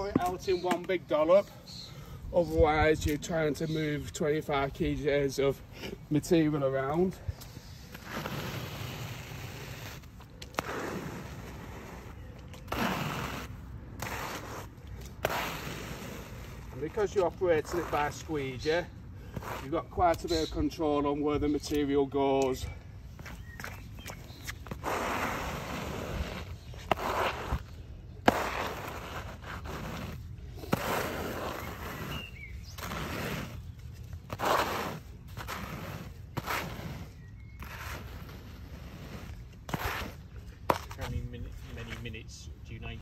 pour it out in one big dollop. Otherwise, you're trying to move 25 kgs of material around. And because you're operating it by squeegee, you've got quite a bit of control on where the material goes